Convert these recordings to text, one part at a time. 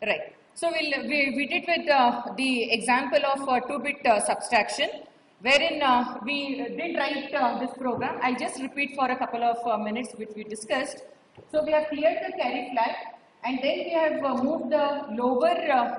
Right. So we did with the example of 2-bit subtraction, wherein we did write this program. I'll just repeat for a couple of minutes which we discussed. So we have cleared the carry flag, and then we have moved the lower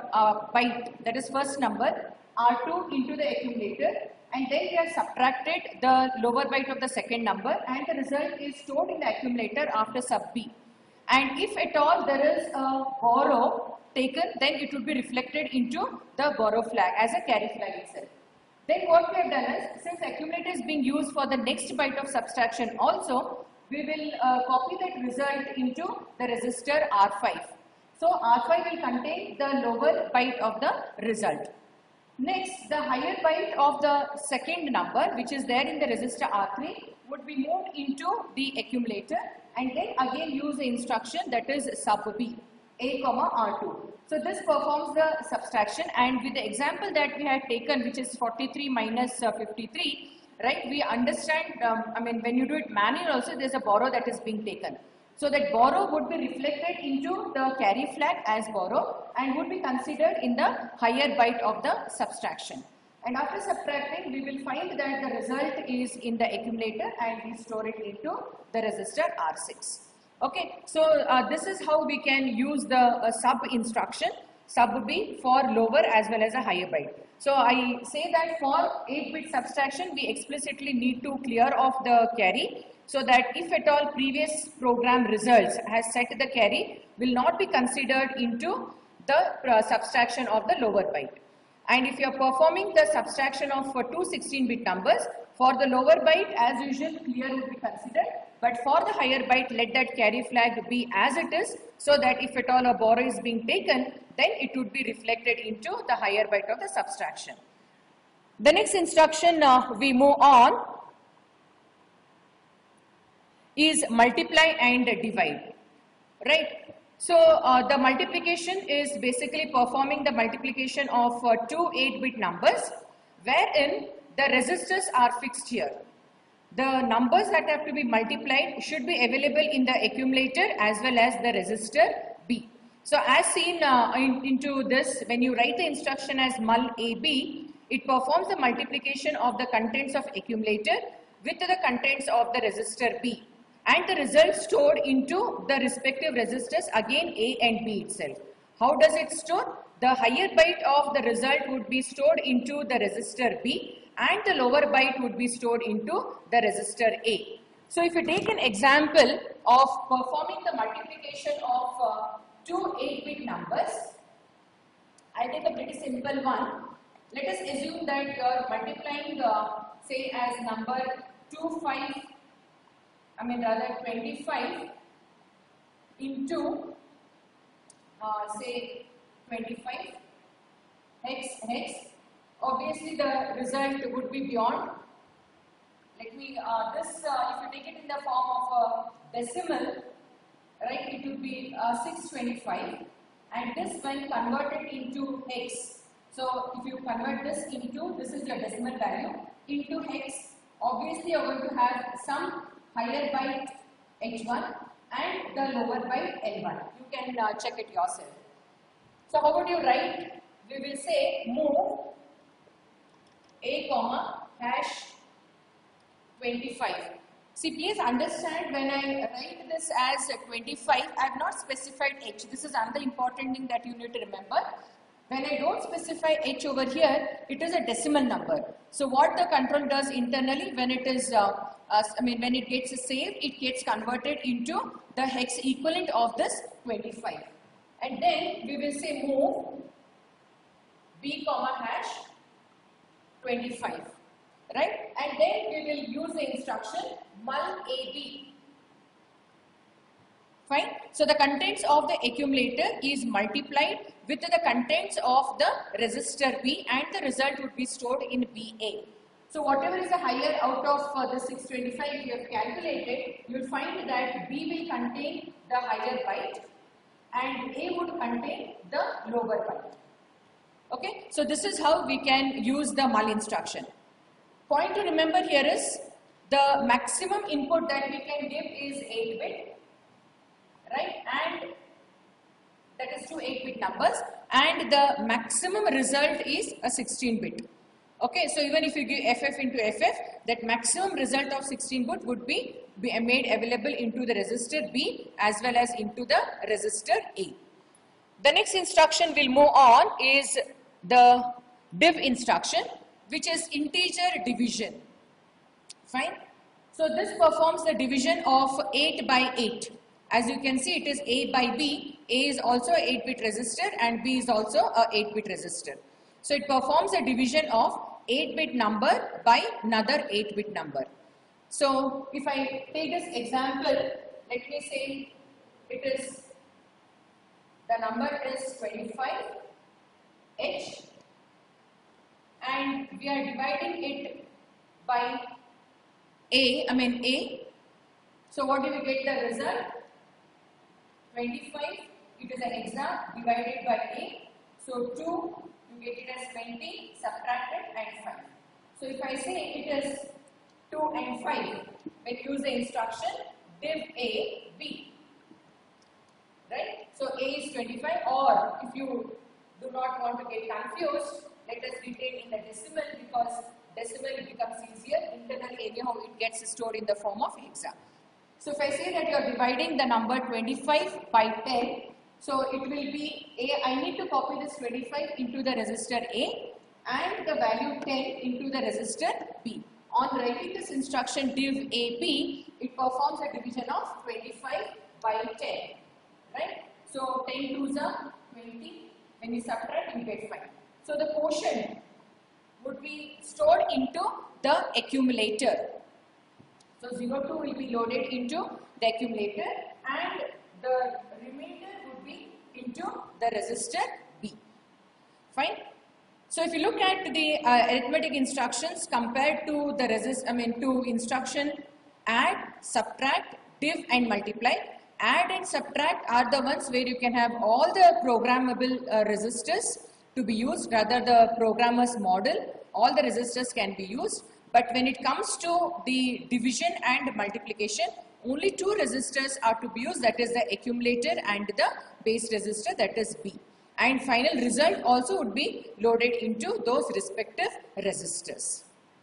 byte, that is first number, R2 into the accumulator, and then we have subtracted the lower byte of the second number, and the result is stored in the accumulator after sub B. And if at all there is a borrow taken, then it would be reflected into the borrow flag as a carry flag itself. Then what we have done is, since accumulator is being used for the next byte of subtraction also, we will copy that result into the register R5. So R5 will contain the lower byte of the result. Next, the higher byte of the second number, which is there in the register R3, would be moved into the accumulator, and then again use the instruction that is sub B, A comma R2. So this performs the subtraction, and with the example that we had taken, which is 43 minus 53, right, we understand, when you do it manually also, there is a borrow that is being taken. So that borrow would be reflected into the carry flag as borrow and would be considered in the higher byte of the subtraction. And after subtracting, we will find that the result is in the accumulator and we store it into the register R6. Okay, so this is how we can use the sub instruction, sub B, for lower as well as a higher byte. So I say that for 8-bit subtraction, we explicitly need to clear off the carry, so that if at all previous program results has set the carry, will not be considered into the subtraction of the lower byte. And if you are performing the subtraction of two 16-bit numbers, for the lower byte as usual clear would be considered, but for the higher byte let that carry flag be as it is, so that if at all a borrow is being taken, then it would be reflected into the higher byte of the subtraction. The next instruction we move on is multiply and divide, right? So the multiplication is basically performing the multiplication of two 8-bit numbers, wherein the registers are fixed here. The numbers that have to be multiplied should be available in the accumulator as well as the register B. So as seen into this, when you write the instruction as mul AB, it performs the multiplication of the contents of accumulator with the contents of the register B, and the result stored into the respective registers, again A and B itself. How does it store? The higher byte of the result would be stored into the register B, and the lower byte would be stored into the register A. So if you take an example of performing the multiplication of two 8-bit numbers, I take a pretty simple one. Let us assume that you are multiplying say as number 25 into say 25 hex. Obviously the result would be beyond. Let me if you take it in the form of a decimal, right, it would be 625, and this when converted into hex. So if you convert this into, this is your decimal value, into hex, obviously you are going to have some higher byte H1 and the lower byte L1. You can check it yourself. So how would you write? We will say move A comma hash 25. See, please understand, when I write this as 25, I have not specified H. This is another important thing that you need to remember. When I don't specify H over here, it is a decimal number. So what the control does internally, when it is, when it gets saved, it gets converted into the hex equivalent of this 25. And then we will say move B comma hash 25, right? And then we will use the instruction mul AB. Fine. So the contents of the accumulator is multiplied with the contents of the register B, and the result would be stored in BA. So whatever is the higher out of the 625 you have calculated, you will find that B will contain the higher byte and A would contain the lower byte. Okay. So this is how we can use the mul instruction. Point to remember here is the maximum input that we can give is 8-bit. Right, and that is two 8-bit numbers, and the maximum result is a 16-bit. Okay, so even if you give FF into FF, that maximum result of 16-bit would be made available into the register B as well as into the register A. The next instruction we'll move on is the div instruction, which is integer division. Fine. So this performs the division of 8 by 8. As you can see, it is A by B. A is also a 8-bit register and B is also a 8-bit register. So it performs a division of 8-bit number by another 8-bit number. So if I take this example, let me say the number is 25H, and we are dividing it by A. So what do we get the result? 25, it is an hexa divided by A. So 2, you get it as 20, subtracted, and 5. So if I say it is 2 and 5, when you use the instruction div A, B. Right? So A is 25, or if you do not want to get confused, let us retain in the decimal, because decimal becomes easier. Internal anyhow it gets stored in the form of hexa. So if I say that you are dividing the number 25 by 10, so it will be A. I need to copy this 25 into the register A and the value 10 into the register B. On writing this instruction div AB, it performs a division of 25 by 10. Right? So 10 twos are 20. When you subtract, you get 5. So the quotient would be stored into the accumulator. So 02 will be loaded into the accumulator and the remainder would be into the register B. Fine. So if you look at the arithmetic instructions compared to the to instruction add, subtract, div and multiply, add and subtract are the ones where you can have all the programmable registers to be used, rather the programmer's model, all the registers can be used. But when it comes to the division and multiplication, only two registers are to be used, that is the accumulator and the base register, that is B. And final result also would be loaded into those respective registers.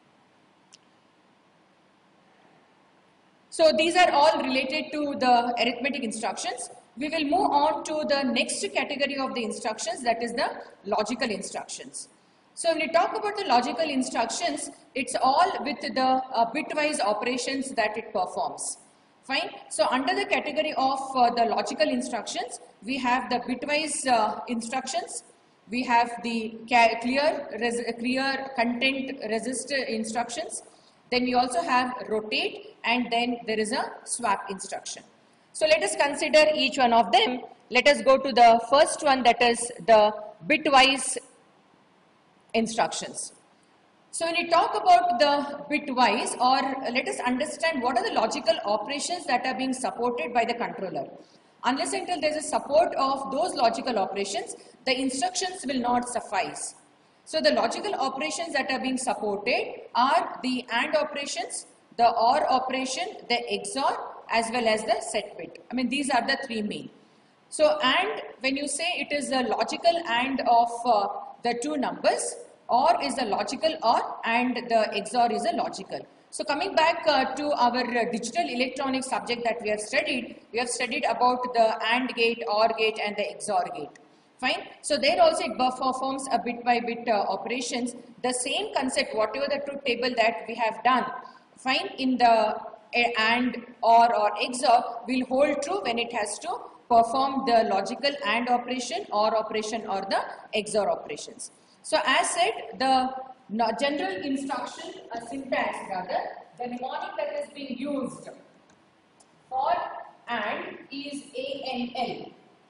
So these are all related to the arithmetic instructions. We will move on to the next category of the instructions, that is the logical instructions. So when we talk about the logical instructions, it's all with the bitwise operations that it performs. Fine. So under the category of the logical instructions, we have the bitwise instructions, we have the clear content register instructions, then we also have rotate, and then there is a swap instruction. So let us consider each one of them. Let us go to the first one, that is the bitwise instructions. So when we talk about the bitwise, or let us understand what are the logical operations that are being supported by the controller. Unless until there is a support of those logical operations, the instructions will not suffice. So the logical operations that are being supported are the AND operations, the OR operation, the XOR, as well as the set bit. These are the three main. So AND, when you say it is a logical AND of the two numbers, OR is a logical OR, and the XOR is a logical. So coming back to our digital electronics subject that we have studied about the AND gate, OR gate and the XOR gate. Fine. So there also it performs a bit by bit operations. The same concept, whatever the truth table that we have done, fine, in the AND, or XOR will hold true when it has to perform the logical AND operation, OR operation, or the XOR operations. So as said, the general instruction syntax, rather, the mnemonic that is being used for AND is ANL.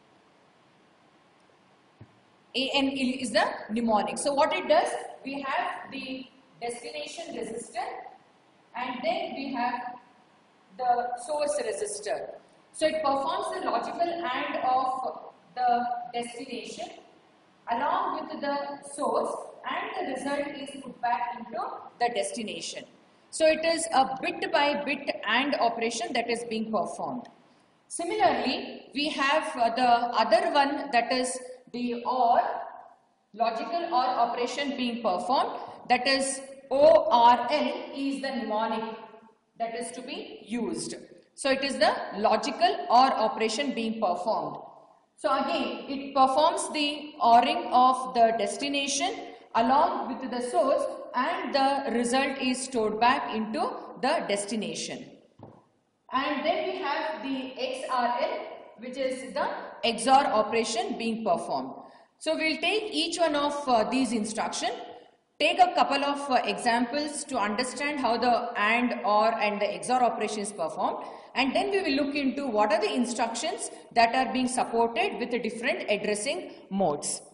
ANL is the mnemonic. So what it does, we have the destination register and then we have the source register. So it performs the logical AND of the destination along with the source, and the result is put back into the destination. So it is a bit by bit AND operation that is being performed. Similarly, we have the other one, that is the OR, logical OR operation being performed, that is ORL is the mnemonic that is to be used. So it is the logical OR operation being performed. So again, it performs the ORing of the destination along with the source, and the result is stored back into the destination. And then we have the XRL, which is the XOR operation being performed. So we'll take each one of these instructions, take a couple of examples to understand how the AND, OR and the XOR operation is performed, and then we will look into what are the instructions that are being supported with the different addressing modes.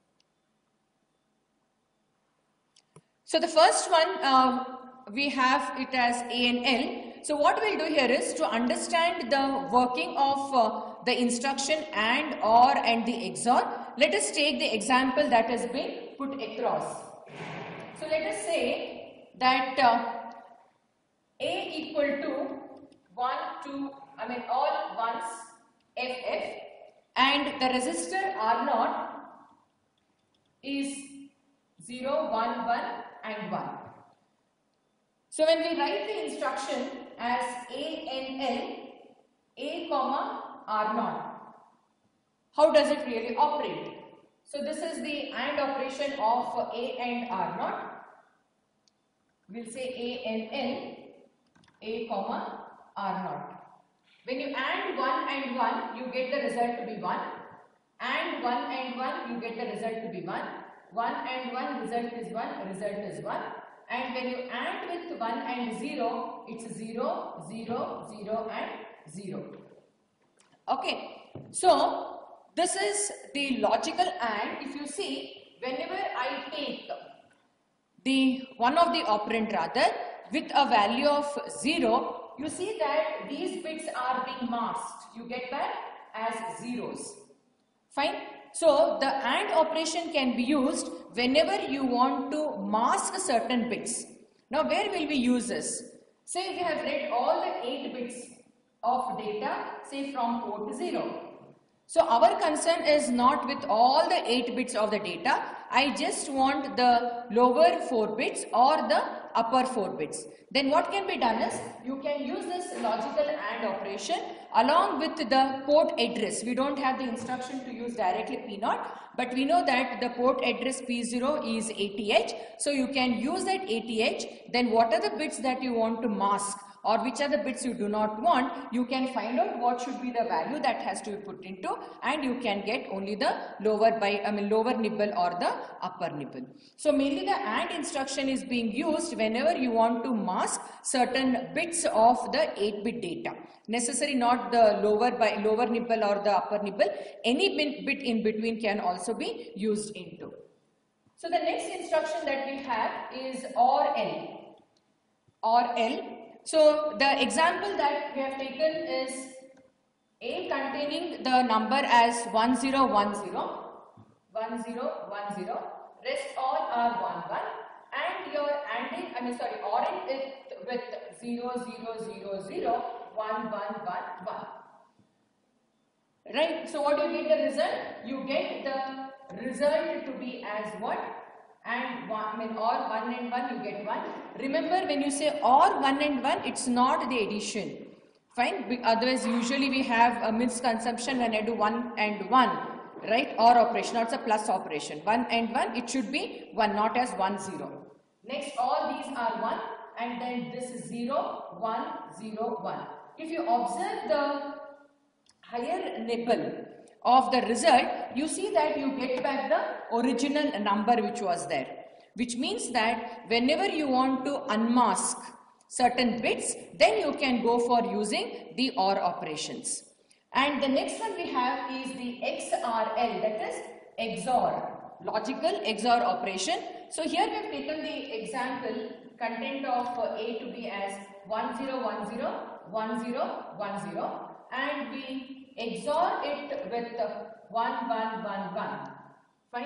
So the first one, we have it as ANL. So what we'll do here is to understand the working of the instruction AND, OR and the XOR. Let us take the example that has been put across. So let us say that A equal to 1, 2, all ones FF, and the resistor R0 is 0, 1, 1 and 1. So when we write the instruction as ANL, A comma R0, how does it really operate? So this is the AND operation of A and R0. We'll say ANL, A comma R0. When you AND 1 and 1, you get the result to be 1. AND 1 and 1, you get the result to be 1. 1 and 1, result is 1, result is 1. And when you AND with 1 and 0, it's 0, 0, 0 and 0. Okay, so this is the logical AND. If you see, whenever I take the one of the operand rather with a value of 0, you see that these bits are being masked. You get that as zeros. Fine. So the AND operation can be used whenever you want to mask certain bits. Now where will we use this? Say we have read all the 8 bits of data, say from port 0. So our concern is not with all the 8 bits of the data. I just want the lower 4 bits or the upper 4 bits. Then what can be done is, you can use this logical AND operation along with the port address. We don't have the instruction to use directly P0, but we know that the port address P0 is ATH. So you can use that ATH. Then what are the bits that you want to mask, or which are the bits you do not want, you can find out what should be the value that has to be put into, and you can get only the lower nibble or the upper nibble. So mainly the AND instruction is being used whenever you want to mask certain bits of the 8-bit data. Necessary not the lower nibble or the upper nibble, any bit in between can also be used into. So the next instruction that we have is ORL. ORL. So the example that we have taken is A containing the number as 1010, 1010, rest all are 11, and you are ORing it with 0000, 1111. Right? So what do you get the result? You get the result to be as what? And OR 1 and 1, you get 1. Remember, when you say OR 1 and 1, it's not the addition. Fine? Otherwise, usually we have a misconception when I do 1 and 1, right? OR operation, it's a plus operation. 1 and 1, it should be 1, not as 1, 0. Next, all these are 1, and then this is 0, 1, 0, 1. If you observe the higher nibble of the result, you see that you get back the original number which was there. Which means that whenever you want to unmask certain bits, then you can go for using the OR operations. And the next one we have is the XRL, that is XOR, logical XOR operation. So here we have taken the example content of A to be as 1010, 1010, and we XOR it with 1111. Fine. Hope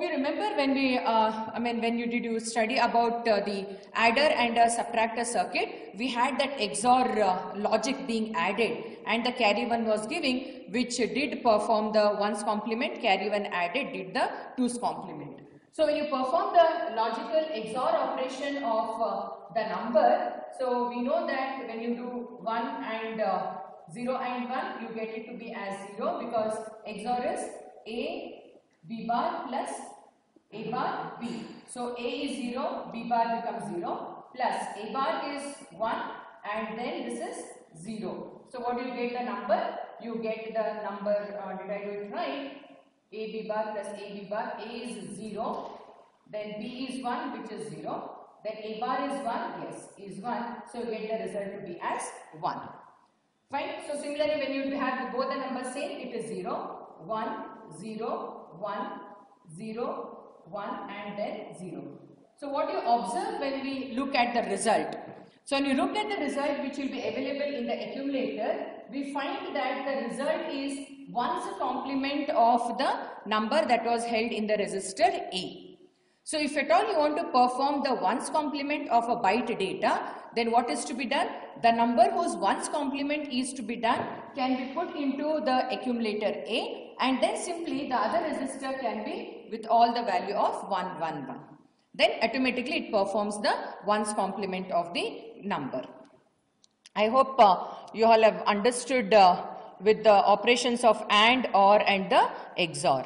you remember when we, when you study about the adder and subtractor circuit, we had that XOR logic being added and the carry 1 was giving, which did perform the 1's complement, carry 1 added did the 2's complement. So when you perform the logical XOR operation of the number, so we know that when you do 1 and 0 and 1, you get it to be as 0 because XOR is A B bar plus A bar B. So A is 0, B bar becomes 0 plus A bar is 1 and then this is 0. So what do you get the number? You get the number, did I do it right? A B bar plus A B bar, A is 0, then B is 1 which is 0, then A bar is 1, yes, is 1, so you get the result to be as 1. Fine. So similarly when you have both the numbers same, it is 0, 1, 0, 1, 0, 1 and then 0. So what you observe when we look at the result? So when you look at the result which will be available in the accumulator, we find that the result is 1's complement of the number that was held in the resistor A. So if at all you want to perform the 1's complement of a byte data, then what is to be done? The number whose 1's complement is to be done can be put into the accumulator A and then simply the other resistor can be with all the value of 1, 1, 1. Then automatically it performs the 1's complement of the number. I hope you all have understood with the operations of AND, OR and the XOR.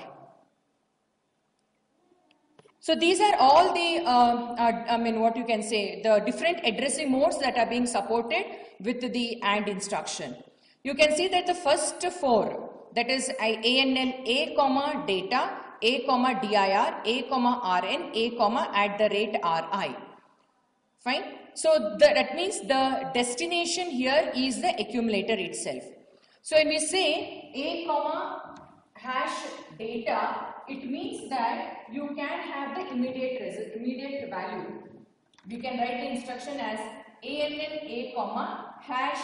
So these are all the, what you can say, the different addressing modes that are being supported with the AND instruction. You can see that the first 4, that is ANL, A comma data, A comma DIR, A comma RN, A comma @RI. Fine. So that means the destination here is the accumulator itself. So when we say A comma hash data, it means that you can have the immediate value. We can write the instruction as ANN A comma hash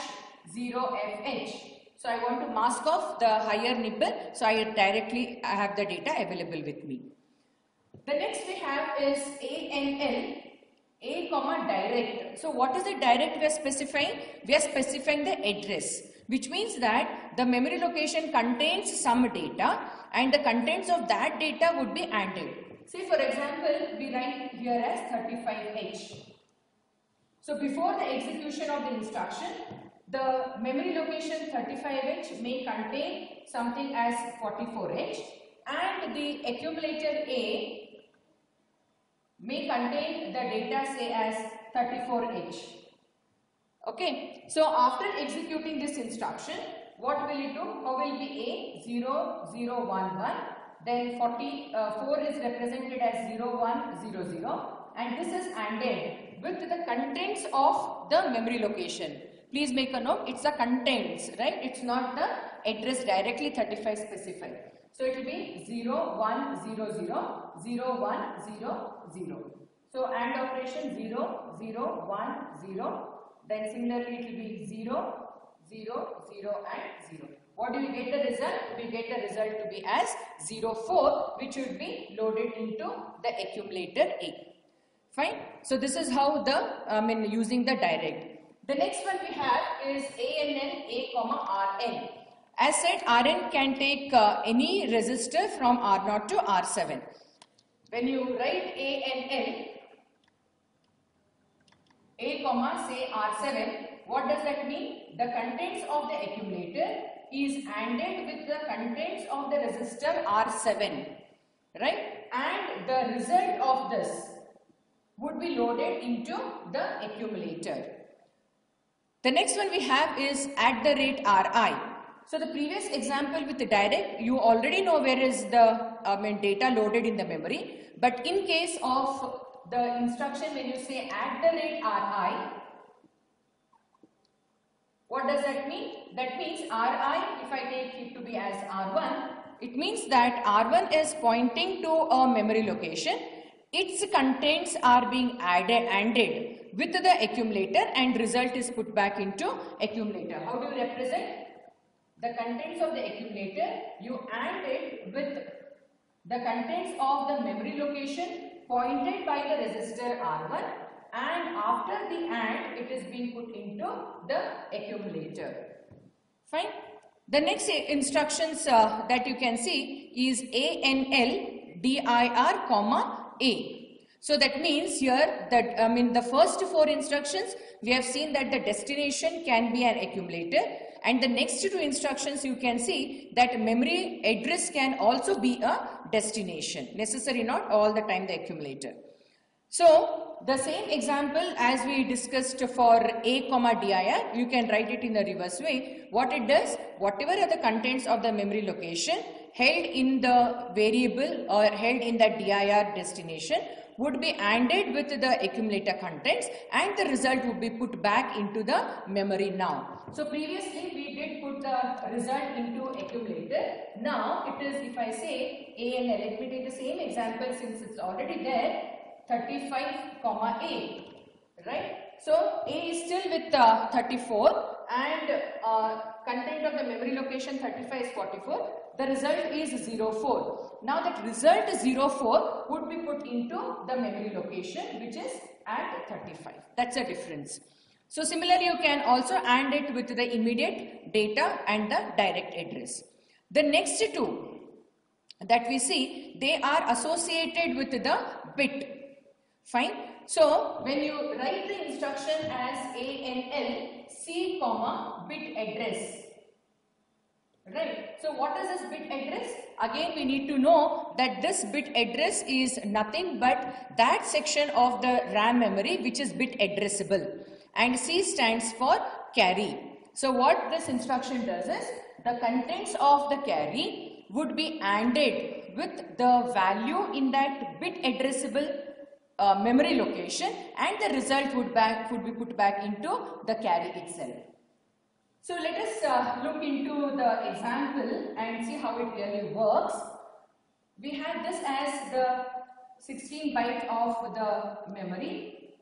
0FH. So I want to mask off the higher nibble, so I have the data available with me. The next we have is ANL A comma direct. So what is the direct we are specifying? We are specifying the address, which means that the memory location contains some data and the contents of that data would be ANDed. Say for example, we write here as 35H. So before the execution of the instruction, the memory location 35H may contain something as 44H and the accumulator A may contain the data say as 34H. Okay, so after executing this instruction, what will it do? How will be A 0 0 1 1, then 44 is represented as 0 1 0 0 and this is ANDed with the contents of the memory location. Please make a note, it's the contents, right? It's not the address directly 35 specified. So it will be 0 1 0 0 0 1 0 0. So AND operation 0 0 1 0. Then similarly it will be 0 0 0 and 0. What do we get the result? We get the result to be as 0 4, which would be loaded into the accumulator A. Fine. So this is how the using the direct. The next one we have is ANN A comma RN. As said, Rn can take any resistor from R0 to R7. When you write ANL A comma say R7, what does that mean? The contents of the accumulator is ANDed with the contents of the resistor R7, right? And the result of this would be loaded into the accumulator. The next one we have is @RI. So the previous example with the direct, you already know where is the data loaded in the memory. But in case of the instruction when you say @RI, what does that mean? That means RI, if I take it to be as R1, it means that R1 is pointing to a memory location. Its contents are being ANDed with the accumulator and result is put back into accumulator. How do you represent? The contents of the accumulator, you AND it with the contents of the memory location pointed by the resistor R1, and after the AND it is being put into the accumulator. Fine. The next instructions that you can see is ANL DIR comma A. So that means here that the first 4 instructions we have seen that the destination can be an accumulator, and the next 2 instructions you can see that memory address can also be a destination, necessary not all the time the accumulator. So the same example as we discussed for A comma dir, you can write it in the reverse way. What it does, whatever are the contents of the memory location held in the variable or held in the dir destination would be ANDed with the accumulator contents, and the result would be put back into the memory now. So previously we did put the result into accumulator. Now it is, if I say ANL, let me take the same example since it's already there, 35 comma A, right? So A is still with 34 and content of the memory location 35 is 44. The result is 04. Now that result 04 would be put into the memory location which is at 35. That's a difference. So similarly you can also AND it with the immediate data and the direct address. The next 2 that we see, they are associated with the bit. Fine. So when you write the instruction as ANL C comma bit address, right? So what is this bit address? Again we need to know that this bit address is nothing but that section of the RAM memory which is bit addressable, and C stands for carry. So what this instruction does is the contents of the carry would be ANDed with the value in that bit addressable memory location, and the result would be put back into the carry itself. So let us look into the example and see how it really works. We have this as the 16 byte of the memory,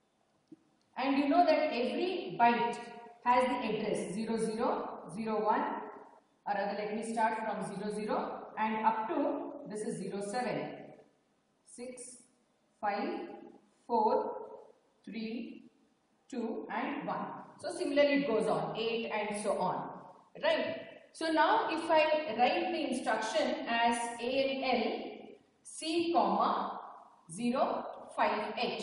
and you know that every byte has the address 00, 01, or rather let me start from 00 and up to this is 07, 6, 5, 4, 3, 2 and 1. So similarly it goes on, 8 and so on, right? So now if I write the instruction as ANL C comma 05H.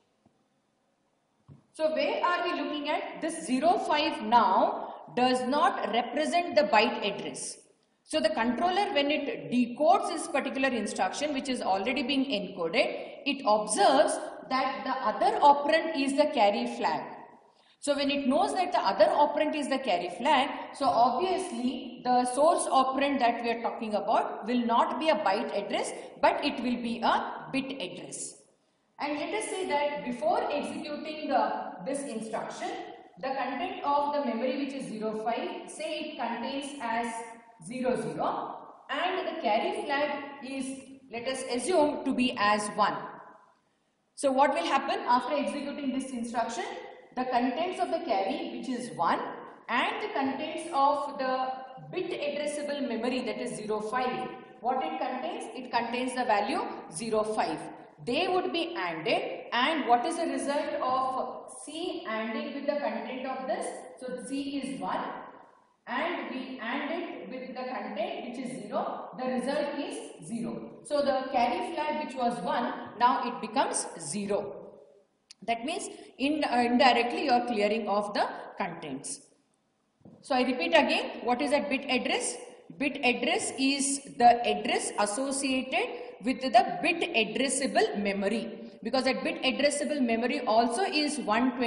So where are we looking at? This 05 now does not represent the byte address. So the controller, when it decodes this particular instruction which is already being encoded, it observes that the other operand is the carry flag. So when it knows that the other operand is the carry flag, so obviously the source operand that we are talking about will not be a byte address, but it will be a bit address. And let us say that before executing this instruction, the content of the memory which is 05, say it contains as 00 and the carry flag is, let us assume, to be as 1. So what will happen after executing this instruction? The contents of the carry which is 1 and the contents of the bit addressable memory, that is 05, what it contains? It contains the value 05. They would be ANDed, and what is the result of C ANDing with the content of this? So C is 1 and we AND it with the content which is 0, the result is 0. So the carry flag which was 1, now it becomes 0. That means indirectly you are clearing off the contents. So I repeat again, what is that bit address? Bit address is the address associated with the bit addressable memory, because that bit addressable memory also is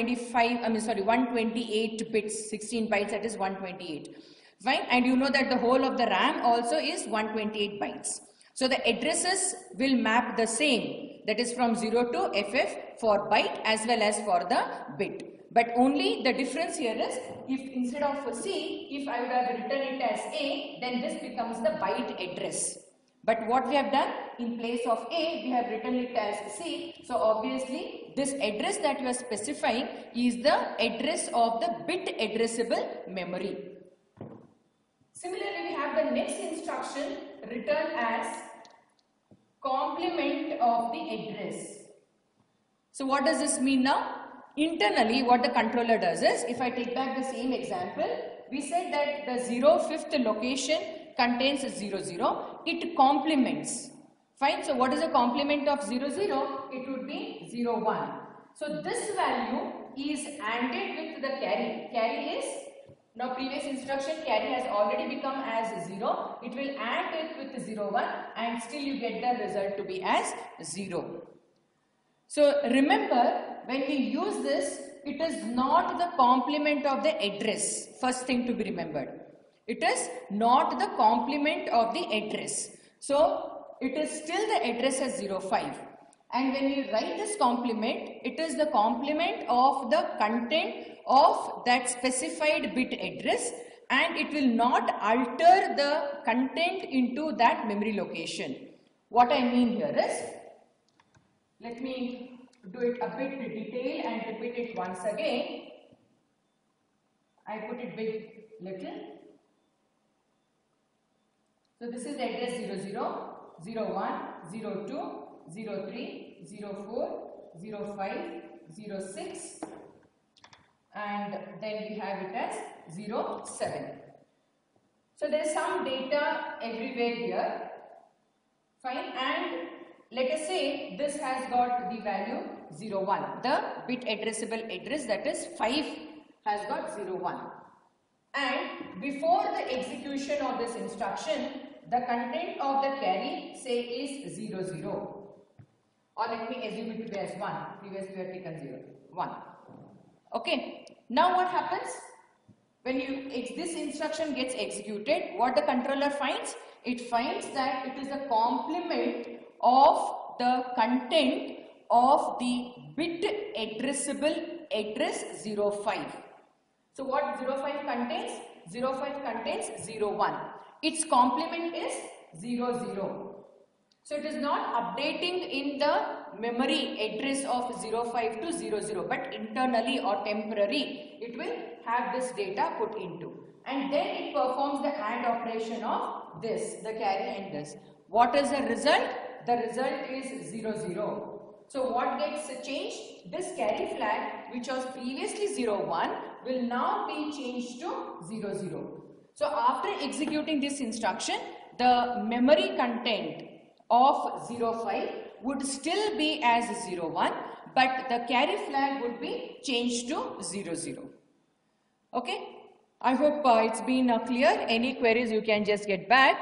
128 bits, 16 bytes, that is 128. Fine, and you know that the whole of the RAM also is 128 bytes. So the addresses will map the same, that is from 0 to FF for byte as well as for the bit. But only the difference here is, if instead of C, if I would have written it as A, then this becomes the byte address. But what we have done, in place of A, we have written it as C. So obviously, this address that you are specifying is the address of the bit addressable memory. Similarly, we have the next instruction written as complement of the address. So what does this mean now? Internally, what the controller does is, if I take back the same example, we said that the 05th location contains 00. It complements. Fine. So what is the complement of 00? It would be 01. So this value is ANDed with the carry. Carry is, now previous instruction carry has already become as 0. It will AND it with 01 and still you get the result to be as 0. So remember, when we use this, it is not the complement of the address. First thing to be remembered. It is not the complement of the address. So it is still the address as 05. And when we write this complement, it is the complement of the content of that specified bit address, and it will not alter the content into that memory location. What I mean here is, let me do it a bit detail and repeat it once again. I put it big little. So this is the address 00, 01, 02, 03, 04, 05, 06, and then we have it as 07. So there is some data everywhere here. Fine. And let us say this has got the value 01. The bit addressable address, that is 5, has got 01. And before the execution of this instruction, the content of the carry say is 00. Or let me assume it to be as 1. Previously we have taken 0. 1. Okay. Now what happens? When this instruction gets executed, what the controller finds? It finds that it is a complement of the content of the bit addressable address 05. So what 05 contains? 05 contains 01. Its complement is 00. So it is not updating in the memory address of 05 to 00, but internally or temporary it will have this data put into. And then it performs the AND operation of this, the carry and this. What is the result? The result is 00. So what gets changed? This carry flag, which was previously 01, will now be changed to 00. So after executing this instruction, the memory content of 05 would still be as 01, but the carry flag would be changed to 00. Okay, I hope it's been clear. Any queries you can just get back.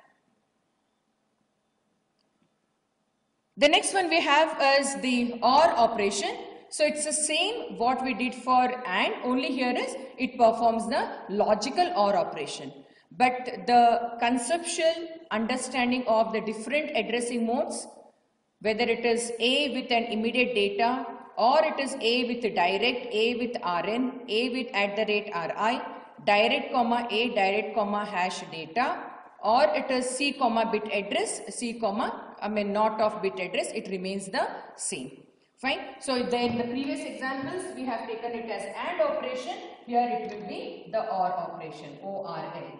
The next one we have is the OR operation. So it's the same what we did for AND, only here is it performs the logical OR operation. But the conceptual understanding of the different addressing modes, whether it is A with an immediate data, or it is A with direct, A with RN, A with @RI, direct comma A, direct comma hash data, or it is C comma bit address, C comma not of bit address, it remains the same. Fine. So then the previous examples we have taken it as AND operation, here it will be the OR operation, ORL.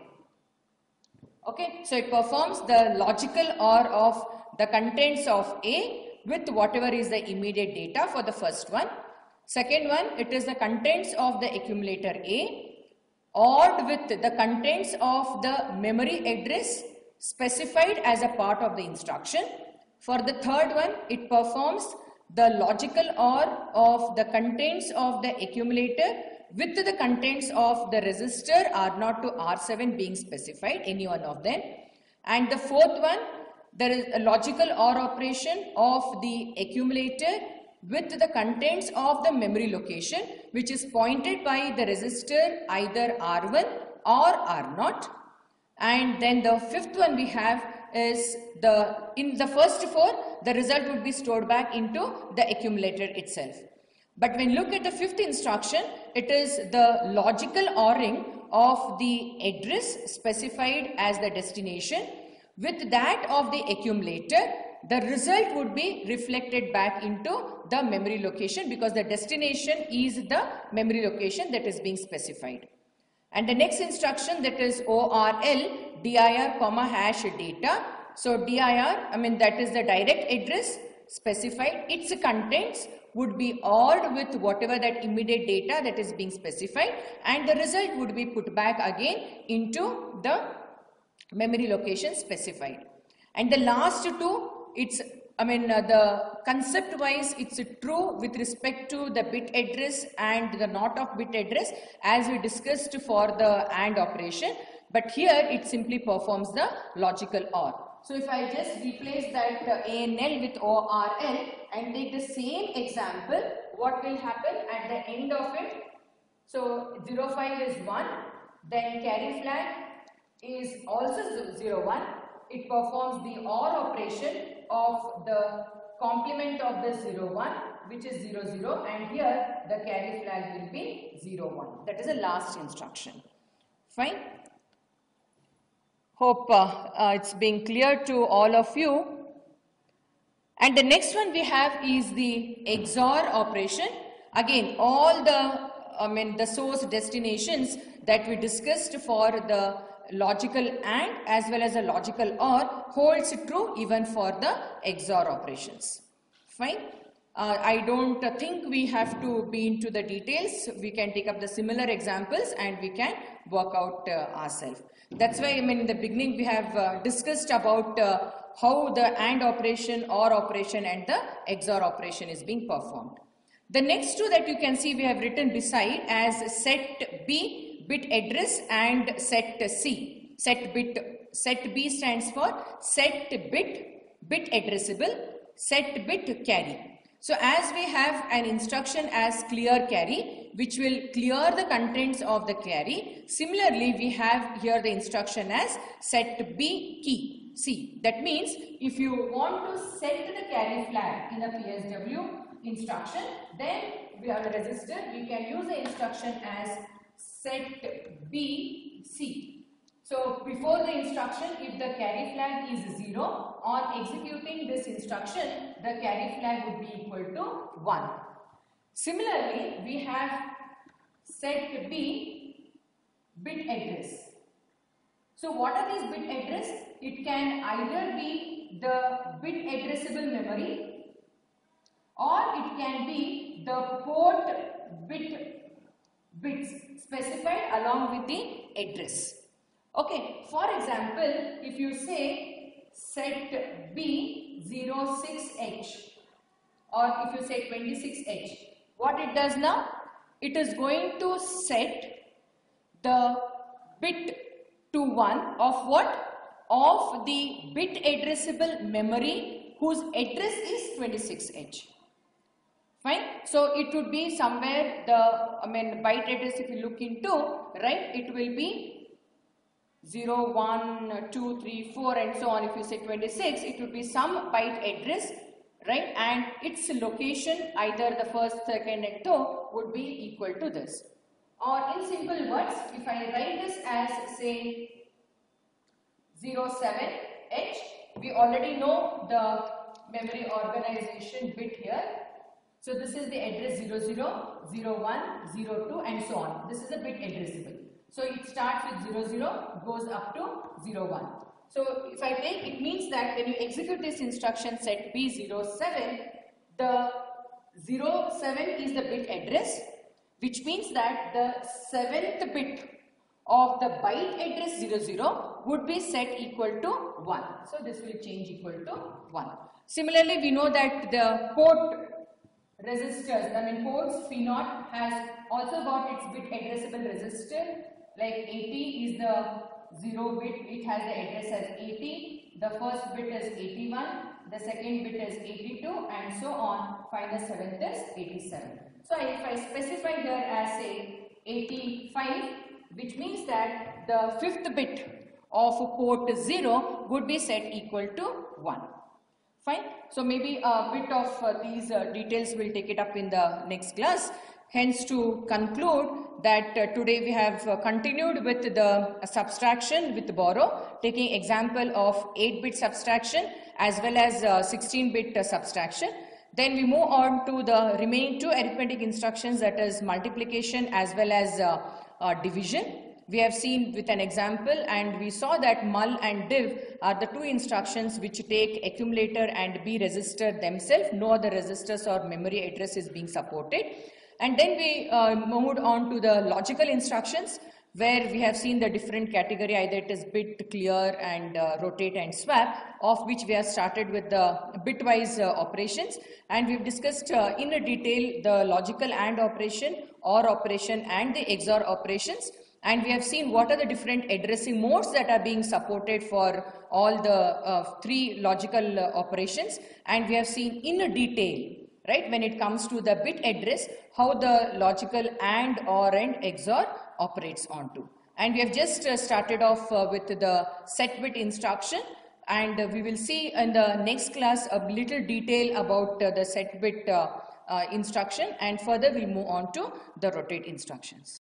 Okay, so it performs the logical OR of the contents of A with whatever is the immediate data for the first one. Second one, it is the contents of the accumulator A ORed with the contents of the memory address specified as a part of the instruction. For the third one, it performs the logical OR of the contents of the accumulator with the contents of the resistor R0 to R7 being specified, any one of them. And the fourth one, there is a logical OR operation of the accumulator with the contents of the memory location, which is pointed by the resistor either R1 or R0. And then the fifth one we have is in the first four, the result would be stored back into the accumulator itself. But when you look at the fifth instruction, it is the logical ORing of the address specified as the destination with that of the accumulator. The result would be reflected back into the memory location because the destination is the memory location that is being specified. And the next instruction, that is ORL dir comma hash data, So dir, that is the direct address specified. Its contents would be ORed with whatever that immediate data that is being specified, and the result would be put back again into the memory location specified. And the last two, it's the concept wise it's true with respect to the bit address and the not of bit address as we discussed for the AND operation, but here it simply performs the logical OR. So if I just replace that ANL with ORL and take the same example, what will happen at the end of it? So 05 is 1, then carry flag is also 01. It performs the OR operation of the complement of the 01, which is 00, and here the carry flag will be 01. That is the last instruction. Fine. Hope it's being clear to all of you. And the next one we have is the XOR operation. Again, all the source destinations that we discussed for the logical AND as well as a logical OR holds true even for the XOR operations. Fine. I don't think we have to be into the details. We can take up the similar examples and we can work out ourselves. That's why in the beginning we have discussed about how the AND operation, OR operation and the XOR operation is being performed. The next two that you can see we have written beside as set B, bit address, and set C. Set B stands for set bit addressable, set bit carry. So as we have an instruction as clear carry, which will clear the contents of the carry, similarly we have here the instruction as set B key C. That means if you want to set the carry flag in a PSW instruction, then we have a register, we can use the instruction as set B C. So before the instruction, if the carry flag is 0, on executing this instruction, the carry flag would be equal to 1. Similarly, we have set B bit address. So what are these bit address? It can either be the bit addressable memory or it can be the port bits specified along with the address. Okay, for example, if you say set B06H or if you say 26H, what it does now? It is going to set the bit to 1 of what? Of the bit addressable memory whose address is 26H. Fine. So it would be somewhere the byte address if you look into, right, it will be 0, 1, 2, 3, 4 and so on. If you say 26, it would be some byte address, right, and its location either the first, second and third would be equal to this. Or in simple words, if I write this as say 07H, we already know the memory organization bit here. So this is the address 00, 01, 02 and so on. This is a bit addressable. So it starts with 00, goes up to 01. So if I take, it means that when you execute this instruction set B07, the 07 is the bit address, which means that the 7th bit of the byte address 00 would be set equal to 1. So this will change equal to 1. Similarly, we know that the port registers, ports P0 has also got its bit addressable register. Like 80 is the 0 bit, it has the address as 80, the first bit is 81, the second bit is 82 and so on, finally the 7th is 87. So if I specify here as say 85, which means that the 5th bit of port 0 would be set equal to 1. Fine. So maybe a bit of these details we'll take it up in the next class. Hence, to conclude that today we have continued with the subtraction with borrow, taking example of 8-bit subtraction as well as 16-bit subtraction. Then we move on to the remaining two arithmetic instructions, that is multiplication as well as division. we have seen with an example, and we saw that mul and div are the two instructions which take accumulator and B register themselves. No other registers or memory address is being supported. And then we moved on to the logical instructions, where we have seen the different category, either it is bit, clear and rotate and swap, of which we have started with the bitwise operations, and we've discussed in a detail the logical AND operation, OR operation and the XOR operations, and we have seen what are the different addressing modes that are being supported for all the three logical operations, and we have seen in a detail, right, when it comes to the bit address, how the logical AND, OR and XOR operates onto. And we have just started off with the set bit instruction, and we will see in the next class a little detail about the set bit instruction, and further we'll move on to the rotate instructions.